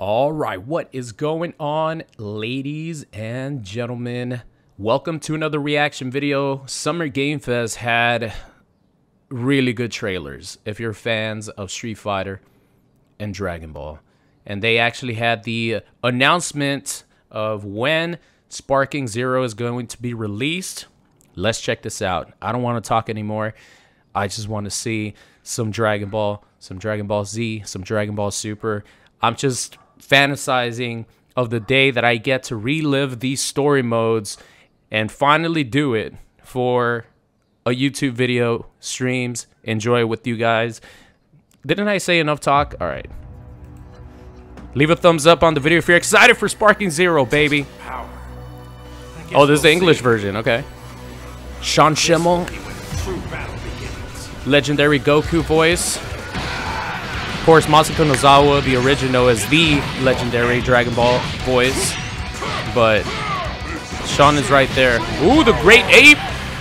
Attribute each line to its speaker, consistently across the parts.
Speaker 1: All right, what is going on, ladies and gentlemen? Welcome to another reaction video. Summer Game Fest had really good trailers if you're fans of Street Fighter and Dragon Ball. And they actually had the announcement of when Sparking Zero is going to be released. Let's check this out. I don't want to talk anymore. I just want to see some Dragon Ball, some Dragon Ball Z, some Dragon Ball Super. I'm just fantasizing of the day that I get to relive these story modes and finally do it for a YouTube video, streams, enjoy it with you guys. Didn't I say enough talk? All right. Leave a thumbs up on the video if you're excited for Sparking Zero, baby. Oh, this is the English version. Okay. Sean Schemmel. Legendary Goku voice. Of course, Masako Nozawa, the original, is the legendary Dragon Ball voice. But Sean is right there. Ooh, the Great Ape!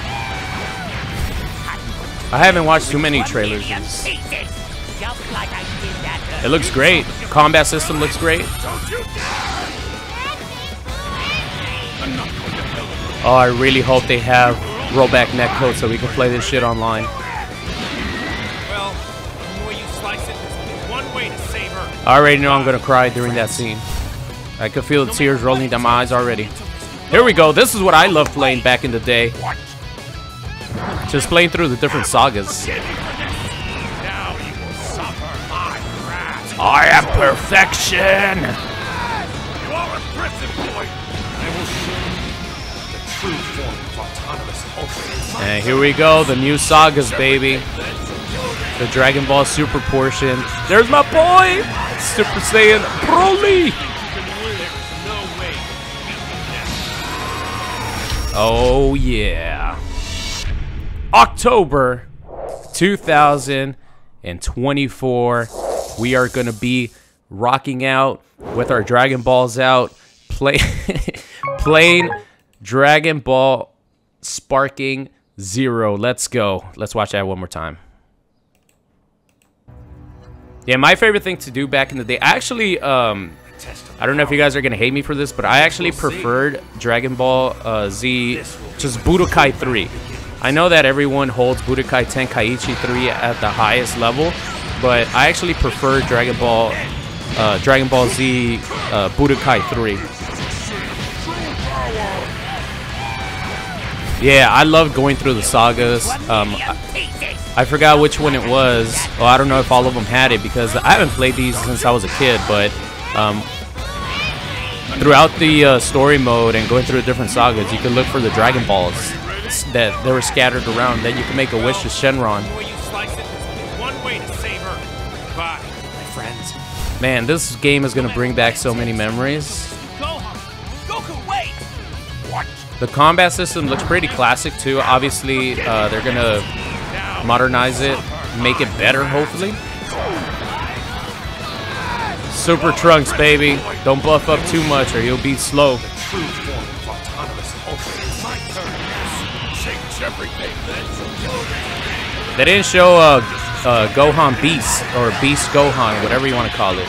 Speaker 1: I haven't watched too many trailers. It looks great. Combat system looks great. Oh, I really hope they have rollback netcode so we can play this shit online. I already know I'm gonna cry during that scene. I could feel the tears rolling down my eyes already. Here we go. This is what I loved playing back in the day. Just playing through the different sagas. I am perfection.
Speaker 2: You are impressive, boy. I will show you the true form of autonomous ultra.
Speaker 1: And here we go, the new sagas, baby. The Dragon Ball Super portion. There's my boy, Super Saiyan Broly. Oh yeah. October 2024. We are gonna be rocking out with our Dragon Balls out, playing Dragon Ball Sparking Zero. Let's go. Let's watch that one more time. Yeah, my favorite thing to do back in the day, actually, I don't know if you guys are going to hate me for this, but I actually preferred Dragon Ball Z, just Budokai 3. I know that everyone holds Budokai Tenkaichi 3 at the highest level, but I actually prefer Dragon Ball Z Budokai 3. Yeah, I love going through the sagas. I forgot which one it was. Well, I don't know if all of them had it because I haven't played these since I was a kid, but throughout the story mode and going through the different sagas, you can look for the Dragon Balls that they were scattered around. Then you can make a wish to Shenron. Man, this game is going to bring back so many memories. The combat system looks pretty classic too. Obviously, they're going to modernize it, make it better, hopefully. Super Trunks, baby. Don't buff up too much or you'll be slow. They didn't show Gohan Beast or Beast Gohan, whatever you want to call it.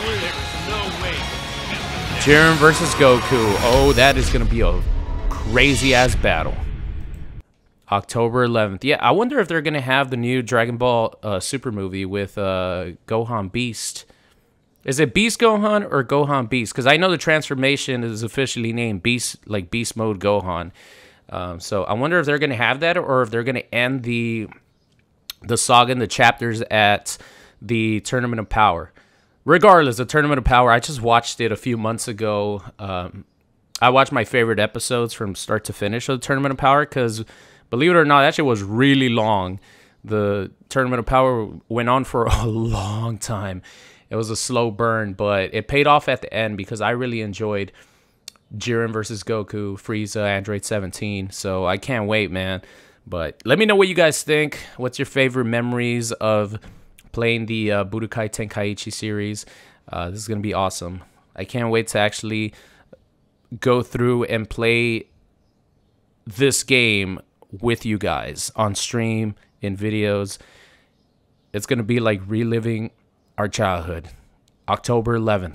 Speaker 1: Jiren versus Goku. Oh, that is going to be a crazy-ass battle. October 11th. Yeah, I wonder if they're going to have the new Dragon Ball Super movie with Gohan Beast. Is it Beast Gohan or Gohan Beast? Because I know the transformation is officially named Beast, like Beast Mode Gohan. So I wonder if they're going to have that or if they're going to end the saga and the chapters at the Tournament of Power. Regardless, the Tournament of Power, I just watched it a few months ago. I watched my favorite episodes from start to finish of the Tournament of Power because, believe it or not, that shit was really long. The Tournament of Power went on for a long time. It was a slow burn, but it paid off at the end because I really enjoyed Jiren versus Goku, Frieza, Android 17. So I can't wait, man. But let me know what you guys think. What's your favorite memories of playing the Budokai Tenkaichi series? This is going to be awesome. I can't wait to actually go through and play this game with you guys on stream, in videos. It's going to be like reliving our childhood. October 11th.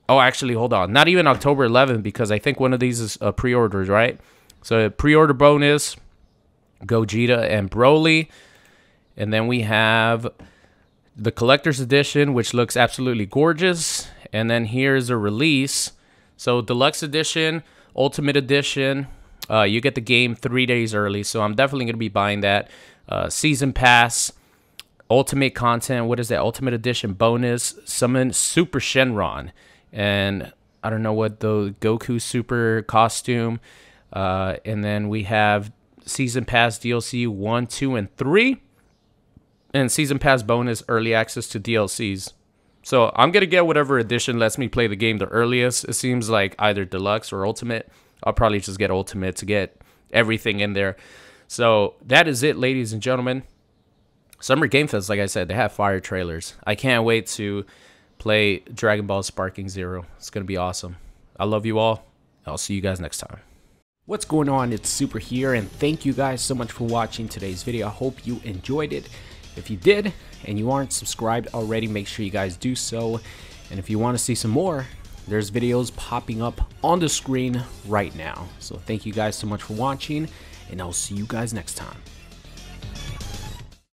Speaker 1: Oh, actually, hold on. Not even October 11th, because I think one of these is pre-orders, right? So pre-order bonus, Gogeta and Broly. And then we have the collector's edition, which looks absolutely gorgeous. And then here's a release. So deluxe edition, ultimate edition, you get the game 3 days early. So I'm definitely going to be buying that. Season pass, ultimate content. What is that? Ultimate edition bonus, summon Super Shenron. And I don't know what the Goku Super costume. And then we have Season Pass DLC 1, 2, and 3. And Season Pass bonus, early access to DLCs. So I'm going to get whatever edition lets me play the game the earliest. It seems like either Deluxe or Ultimate. I'll probably just get Ultimate to get everything in there. So that is it, ladies and gentlemen. Summer Game Fest, like I said, they have fire trailers. I can't wait to play Dragon Ball Sparking Zero. It's going to be awesome. I love you all. I'll see you guys next time.
Speaker 3: What's going on? It's Super here, and thank you guys so much for watching today's video. I hope you enjoyed it. If you did, and you aren't subscribed already, make sure you guys do so. And if you want to see some more, there's videos popping up on the screen right now. So thank you guys so much for watching, and I'll see you guys next time.